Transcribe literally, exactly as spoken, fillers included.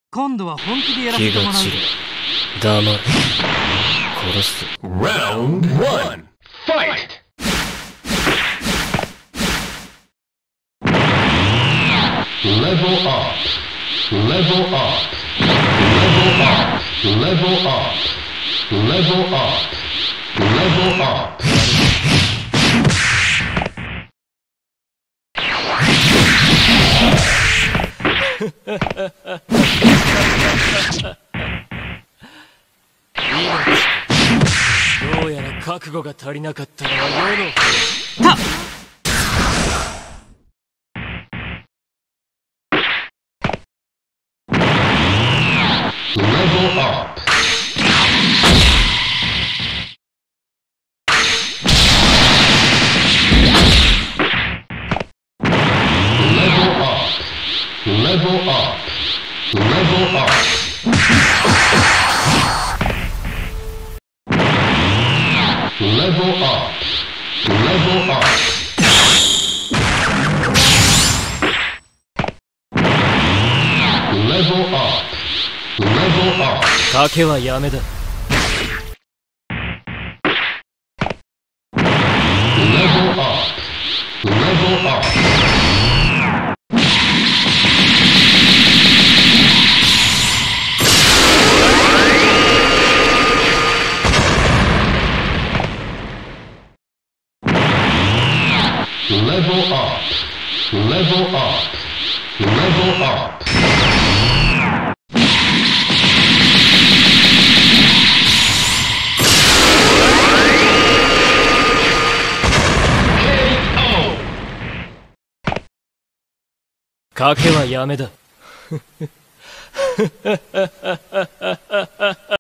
今度は本気でやらせてもらう。 気が散る。黙れ。殺す。 Round one. Fight! Level up. Level up. Level up. Level up. Level up. Level up. 命。どうやら覚悟が足りなかったのは世の方。たっ。 Level up. Level up. Level up. Level up. Level up. Level up. Level up. Level up. 賭けはやめだ。 Level up. Level up. Level up. Level up. Level up. K O. 賭けはやめだ。